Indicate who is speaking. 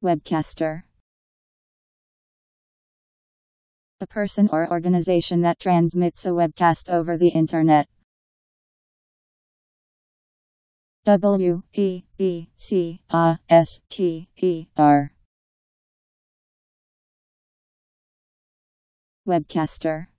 Speaker 1: Webcaster. A person or organization that transmits a webcast over the internet. Webcaster. Webcaster.